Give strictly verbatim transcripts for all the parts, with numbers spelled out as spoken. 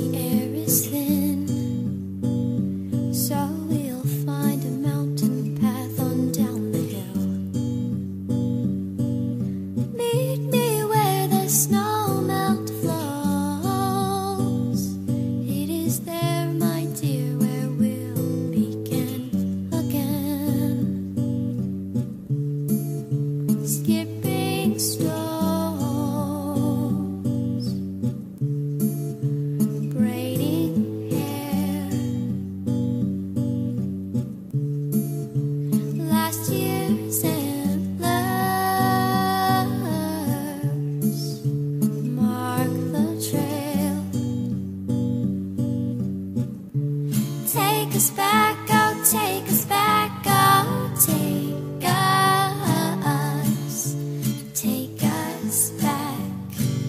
the air is thin, so we'll find a mountain path on down the hill. Meet me where the snow melt flows. It is there, my dear, where we'll begin again. Skipping stones, braiding hair. Last year's antlers mark the trail. Take us back, oh, take us back, oh, take us, take us back.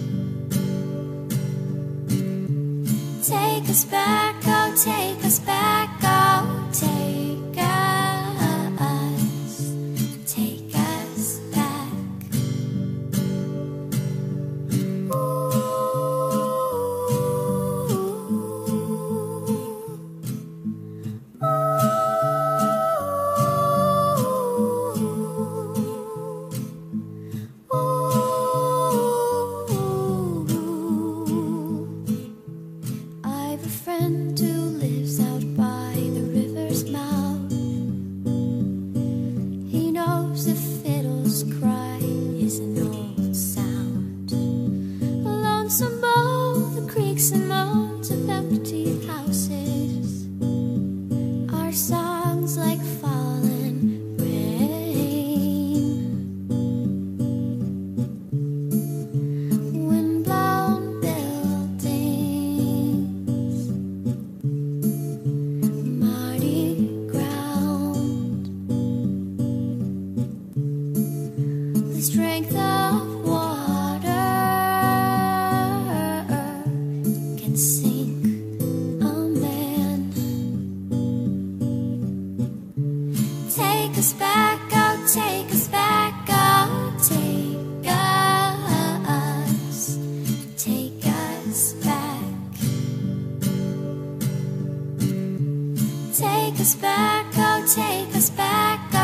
Take us back, oh, take us back, oh, take us, take us back. I've a friend who lives out by the river's mouth. He knows the fiddle's cry is an old sound. A lonesome bowl, the creaks and moans of empty houses are songs like fallen rain. Wind-blown buildings, muddy ground. The strength of water can sink a man. Take us back, oh, take us back, oh, take us, take us back. Take us back, oh, take us back,